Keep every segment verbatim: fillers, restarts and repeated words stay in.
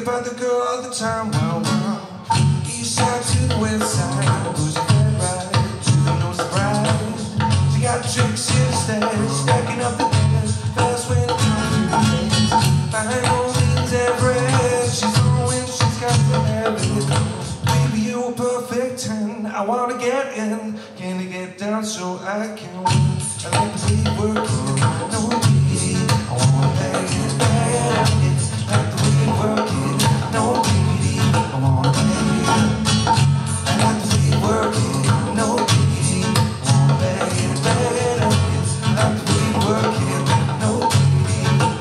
about the girl all the time. Wow, wow. East side to the west side. Who's your head right? She's no surprise. She got tricks in the stash, stacking up the cash. Fast when it comes to the things. By no means average. She's on when she's got to have it. Baby, you a perfect ten. I wanna get in. Can you get down so I can win? I like to be working, no pity. I wanna bag it, bag it up. Like the way you work it, no pity. I wanna bag it up. I like the way you work it, no pity. I wanna bag it, bag it up. Like the way you work it, no pity.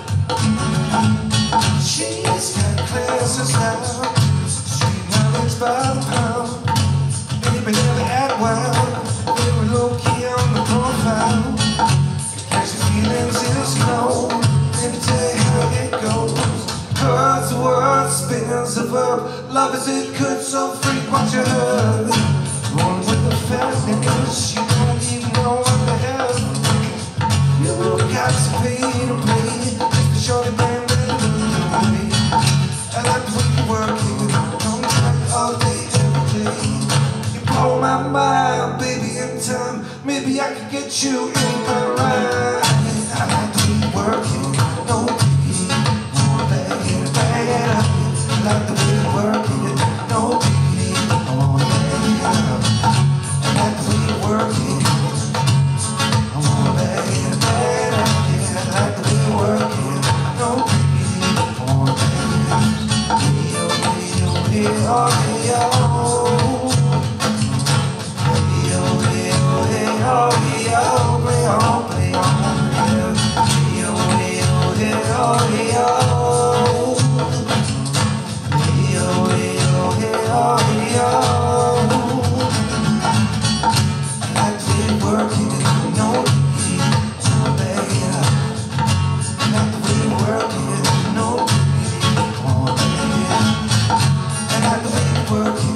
She's got class and style, street knowledge by the pound. Baby never act wild, very low key on the profile. Catch your feelings in the snow, let me tell you how it goes. Words, the world spins of verb. Love as it could, so freak what you heard. Going with the fatness, you don't even know what the hell. You got to pay to play, just to show the band that you away. I like the way you work it, don't track all day, every day. You blow my mind, baby, in time. Maybe I could get you in my ride. I like the way you work it, no pity. Wanna bag it, bag it up. I like the way you work it, no pity. I wanna bag it up. I like the way you work it. I wanna bag it, bag it up. Yeah, I like the way you work it, no pity. I wanna bag it up. Hey, oh, hey, oh, hey, oh, hey, oh. Hey, oh, hey, oh, hey, oh, hey, oh. Play on, play on, yeah. Hey, oh, hey, oh, hey, oh, hey, oh. Hey, oh, hey, oh, hey, oh, hey, oh. I like the way you work it, no pity. I wanna bag it up. I like the way you work it, no pity. I wanna bag it up. I like the way you work it.